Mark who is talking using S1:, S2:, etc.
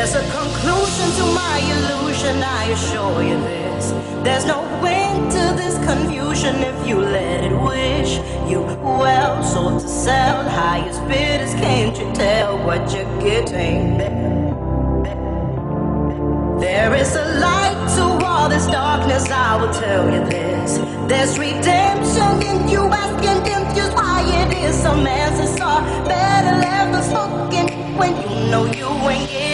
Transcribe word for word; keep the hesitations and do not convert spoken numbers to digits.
S1: There's a conclusion to my illusion, I assure you this. There's no end to this confusion if you let it wish you well. Sold to sell, highest bidders, can't you tell what you're getting? There is a light to all this darkness, I will tell you this. There's redemption in you asking him just why it is. Some answers are better left unspoken when you know you ain't getting